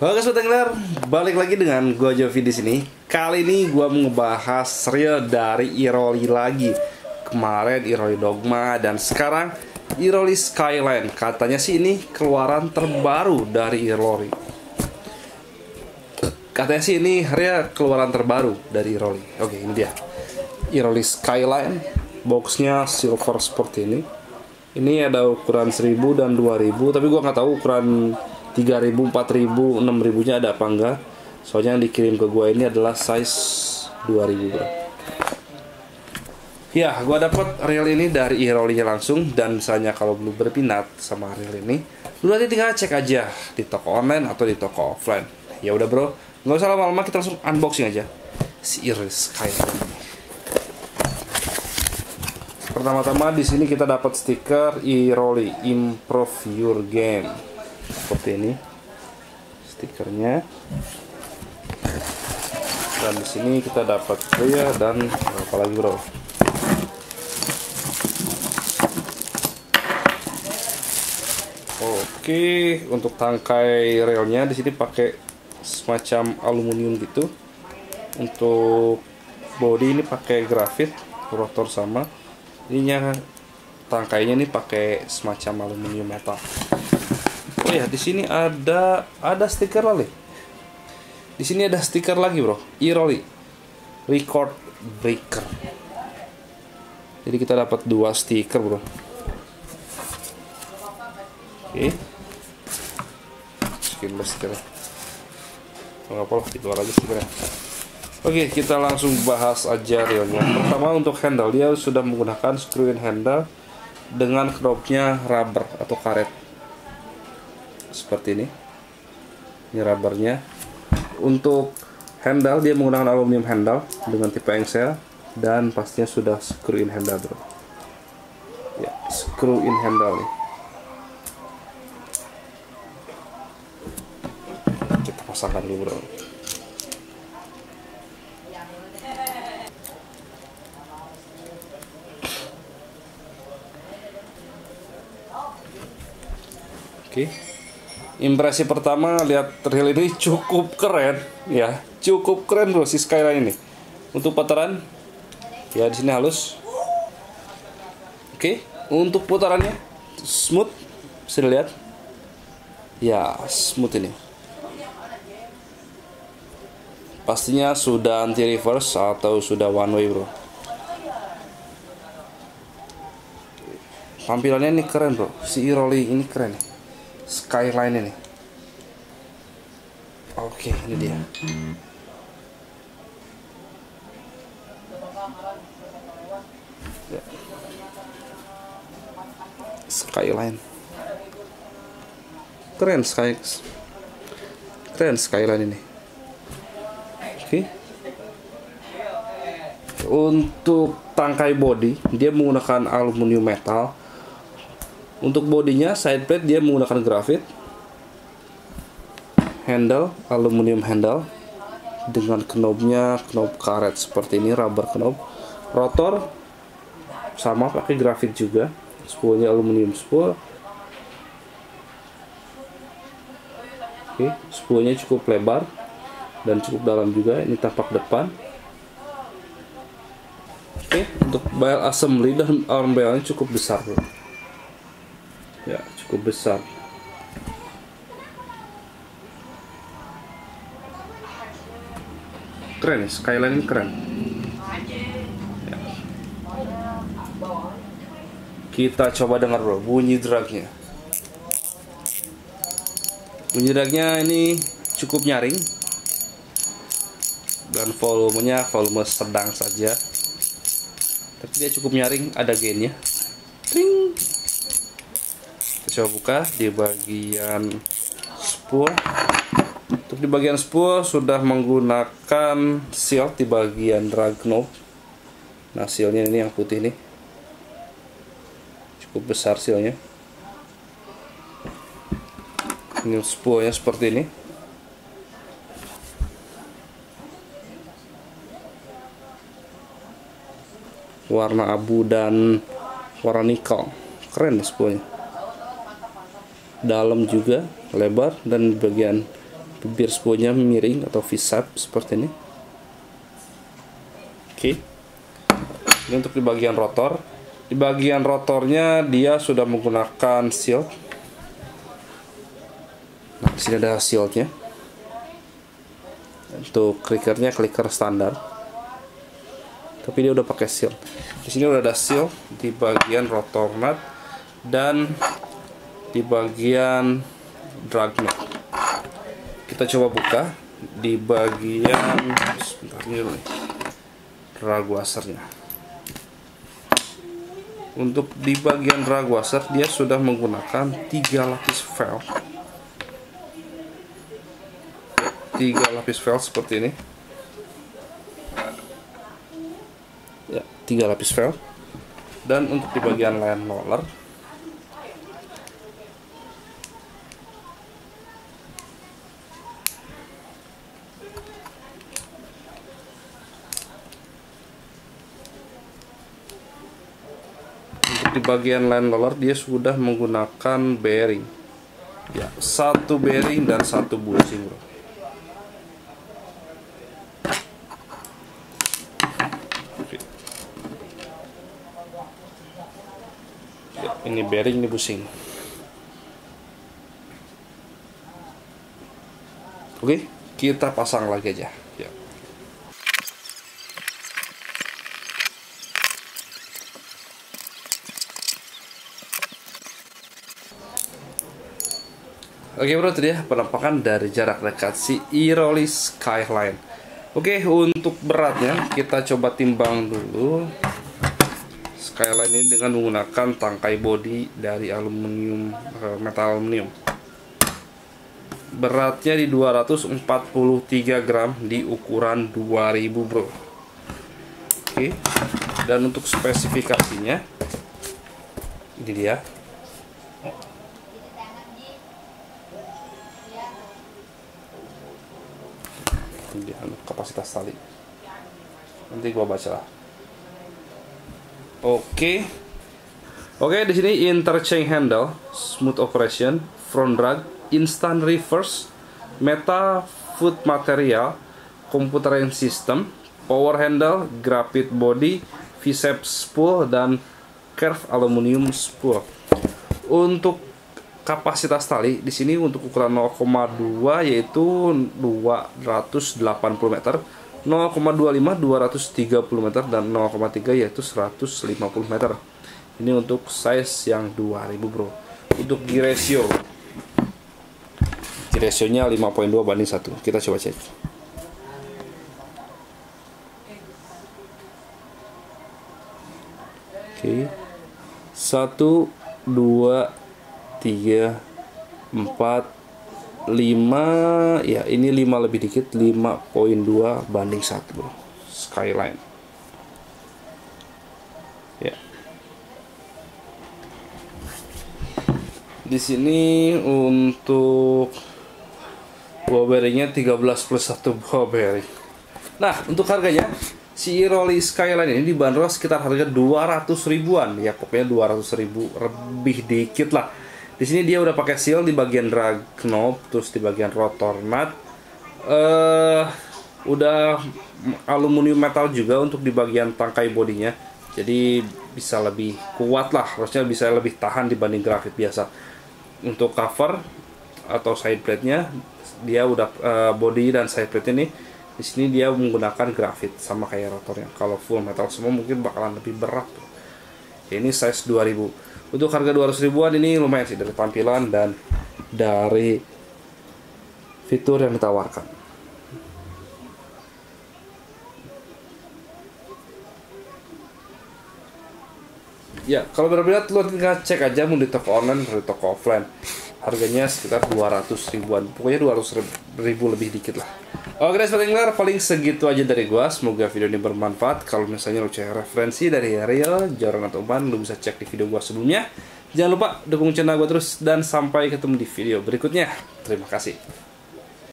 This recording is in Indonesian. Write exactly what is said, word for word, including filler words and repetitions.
Halo guys, Tengler, balik lagi dengan gua Jovi di sini. Kali ini gua mau ngebahas serial dari Iroli lagi. Kemarin Iroli Dogma dan sekarang Iroli Skyline. Katanya sih ini keluaran terbaru dari Iroli. Katanya sih ini serial keluaran terbaru dari Iroli. Oke, ini dia. Iroli Skyline. Boxnya silver seperti ini. Ini ada ukuran seribu dan dua ribu, tapi gua nggak tahu ukuran tiga ribu, empat ribu, enam ribu nya ada apa enggak. Soalnya yang dikirim ke gua ini adalah size dua ribu, bro. Ya, gua dapat reel ini dari Iroli langsung, dan misalnya kalau belum berminat sama reel ini, lu nanti tinggal cek aja di toko online atau di toko offline. Ya udah, bro. Nggak usah lama-lama, kita langsung unboxing aja si Iroli Skyline ini. Pertama-tama di sini kita dapat stiker Iroli Improve Your Game. Seperti ini stikernya, dan di sini kita dapat pria dan apa lagi, bro. Oke, untuk tangkai relnya di sini pakai semacam aluminium gitu. Untuk bodi ini pakai grafit, rotor sama. Ininya tangkainya ini pakai semacam aluminium metal. Oh ya, di sini ada ada stiker lagi. Di sini ada stiker lagi, bro. Iroli Record Breaker. Jadi kita dapat dua stiker, bro. Oke. Masukin dulu stikernya. Nggak apa-apa, di luar aja stikernya. Oke, kita langsung bahas aja reelnya. Pertama, untuk handle, dia sudah menggunakan screw-in handle dengan knobnya rubber atau karet. Seperti ini. Ini rubbernya. Untuk handle dia menggunakan aluminium handle dengan tipe engsel, dan pastinya sudah screw in handle, bro. Ya, screw in handle nih. Kita pasangkan dulu, bro. Oke. Impresi pertama, lihat reel ini cukup keren ya, cukup keren, bro, si Skyline ini. Untuk putaran, ya di sini halus. Oke, untuk putarannya smooth, bisa dilihat. Ya, smooth ini. Pastinya sudah anti reverse atau sudah one way, bro. Tampilannya ini keren, bro. Si Iroli ini keren nih. Skyline ini. Oke, ini dia. Ya. Skyline. Keren Sky. Keren Skyline ini. Oke. Untuk tangkai body, dia menggunakan aluminium metal. Untuk bodinya, side plate dia menggunakan grafit. Handle, aluminium handle dengan knobnya knob karet seperti ini, rubber knob. Rotor sama pakai grafit juga. Spoolnya aluminium spool. Oke, spoolnya cukup lebar dan cukup dalam juga. Ini tapak depan. Oke, untuk bell assembly dan arm bellnya cukup besar, bro. Ya, cukup besar. Keren ya, Skyline ini keren. Ya. Kita coba dengar, bro, bunyi dragnya. Bunyi dragnya ini cukup nyaring, dan volumenya volume sedang saja. Tapi dia cukup nyaring, ada gainnya. Tring. Coba buka di bagian spool. Untuk di bagian spool sudah menggunakan seal di bagian drag knob. Nah, sealnya ini yang putih nih, cukup besar sealnya. Ini spoolnya seperti ini. Warna abu dan warna nikel. Keren spoolnya. Dalam juga lebar, dan bagian bibir spoolnya miring atau V-shape seperti ini. Oke. Ini untuk di bagian rotor. Di bagian rotornya dia sudah menggunakan shield. Nah, di sini ada shieldnya. Untuk clickernya clicker standar. Tapi dia udah pakai shield. Di sini udah ada shield di bagian rotor nut dan di bagian drag nut. Kita coba buka di bagian sebentar ini dulu nih, drag washernya. Untuk di bagian drag washer dia sudah menggunakan tiga lapis valve. Tiga lapis valve seperti ini. Ya, tiga lapis valve. Dan untuk di bagian line roller di bagian line roller dia sudah menggunakan bearing, ya, satu bearing dan satu bushing, bro. Oke. Ya, ini bearing, ini bushing. Oke, kita pasang lagi aja, ya. Oke bro, itu dia penampakan dari jarak dekat si E-Rolly Skyline. Oke, untuk beratnya kita coba timbang dulu Skyline ini dengan menggunakan tangkai bodi dari aluminium, metal aluminium. Beratnya di dua ratus empat puluh tiga gram di ukuran dua ribu, bro. Oke, dan untuk spesifikasinya ini dia. Dia kapasitas tali. Nanti gua baca lah. Oke. Oke, di sini interchange handle, smooth operation, front drag, instant reverse, meta foot material, computerized system, power handle, graphite body, V-shape spool dan curve aluminium spool. Untuk kapasitas tali di sini untuk ukuran nol koma dua yaitu dua ratus delapan puluh meter, nol koma dua lima dua ratus tiga puluh meter dan nol koma tiga yaitu seratus lima puluh meter. Ini untuk size yang dua ribu, bro. Untuk gear ratio, gear ratio-nya lima koma dua banding satu. Kita coba cek. Oke. satu dua tiga empat lima, ya ini lima lebih dikit, lima koma dua banding satu, bro. Skyline. Ya. Di sini untuk ball bearingnya tiga belas plus satu ball bearing. Nah, untuk harganya si E-Rolly Skyline ini dibanderol sekitar harga dua ratus ribuan, ya pokoknya dua ratus ribu lebih dikit lah. Di sini dia udah pakai seal di bagian drag knob, terus di bagian rotor nut, uh, udah aluminium metal juga untuk di bagian tangkai bodinya. Jadi bisa lebih kuat lah, harusnya bisa lebih tahan dibanding grafit biasa. Untuk cover atau side plate-nya dia udah uh, body dan side plate ini di sini dia menggunakan grafit sama kayak rotornya. Kalau full metal semua mungkin bakalan lebih berat. Ya, ini size dua ribu. Untuk harga dua ratus ribuan ini lumayan sih dari tampilan dan dari fitur yang ditawarkan. Ya, kalau berbeda lo tinggal cek aja mau di toko online atau di toko offline. Harganya sekitar dua ratus ribuan. Pokoknya dua ratus ribu lebih dikit lah. Oke guys, paling segitu aja dari gua. Semoga video ini bermanfaat. Kalau misalnya lo cari referensi dari Ariel, Jaron atau Ban, lo bisa cek di video gua sebelumnya. Jangan lupa dukung channel gua terus dan sampai ketemu di video berikutnya. Terima kasih.